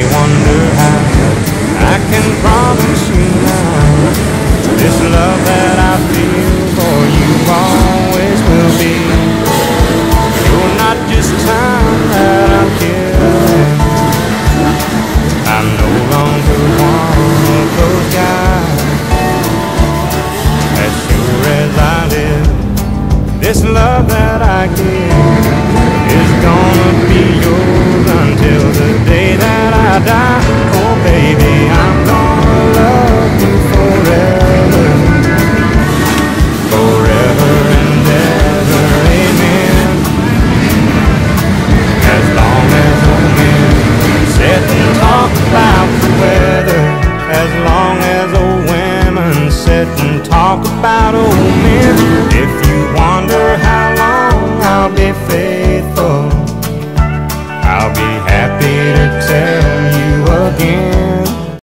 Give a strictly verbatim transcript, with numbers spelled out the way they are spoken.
wonder how I can promise you now this love that I feel for you always will be. You're not just time that I'm killing. I'm no longer one of those guys. As sure as I live, this love that I give is gonna be yours until the day that I die.